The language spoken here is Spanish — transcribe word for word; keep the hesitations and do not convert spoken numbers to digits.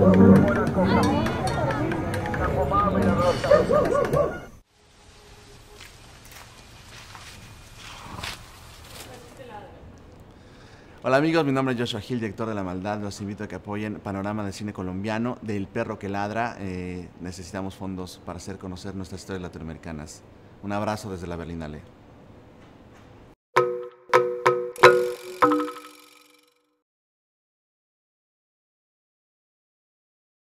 Hola amigos, mi nombre es Joshua Gil, director de La Maldad. Los invito a que apoyen Panorama de Cine Colombiano, del Perro que Ladra. Eh, necesitamos fondos para hacer conocer nuestras historias latinoamericanas. Un abrazo desde la Berlinale.